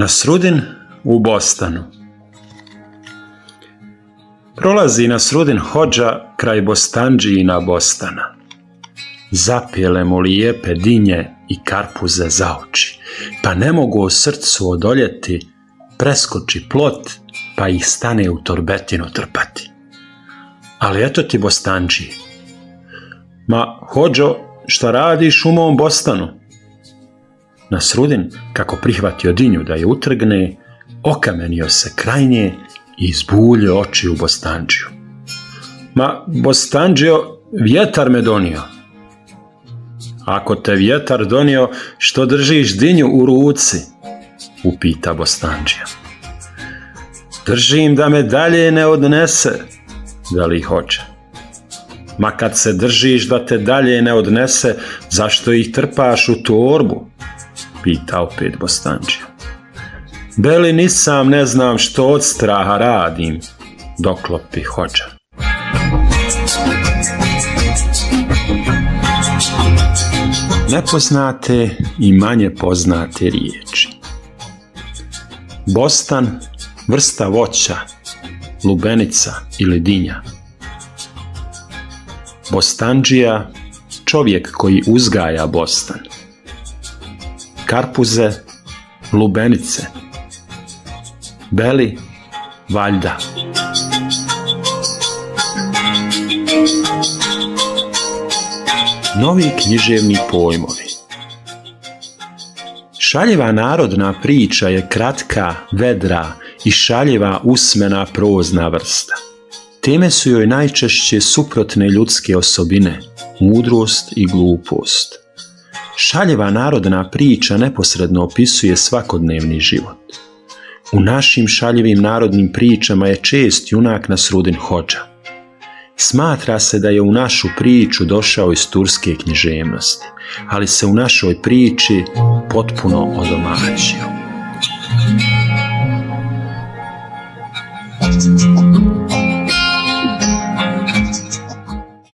Nasrudin u Bostanu. Prolazi Nasrudin hodža kraj Bostandžijina Bostana. Zapjele mu lijepe dinje i karpuze za oči, pa ne mogu u srcu odoljeti, preskoči plot, pa ih stane u torbetinu trpati. Ali eto ti Bostandžiji. Ma, hodžo, šta radiš u mom Bostanu? Nasrudin, kako prihvatio dinju da je utrgne, okamenio se kraj nje i izbuljio oči u Bostandžiju. Ma, Bostandžijo, vjetar me donio. Ako te vjetar donio, što držiš dinju u ruci? Upita Bostandžija. Držim da me dalje ne odnese, veli hodža. Ma kad se držiš da te dalje ne odnese, zašto ih trpaš u torbu? Pita opet Bostandžija. Beli nisam, ne znam što od straha radim, doklopi hodža. Nepoznate i manje poznate riječi. Bostan, vrsta voća, lubenica ili dinja. Bostandžija, čovjek koji uzgaja bostan. Karpuze, lubenice. Beli, valjda. Novi književni pojmovi. Šaljiva narodna priča je kratka, vedra i šaljiva usmena prozna vrsta. Teme su joj najčešće suprotne ljudske osobine, mudrost i glupost. Šaljiva narodna priča neposredno opisuje svakodnevni život. U našim šaljivim narodnim pričama je čest junak Nasrudin hodža. Smatra se da je u našu priču došao iz turske književnosti, ali se u našoj priči potpuno odomaćio.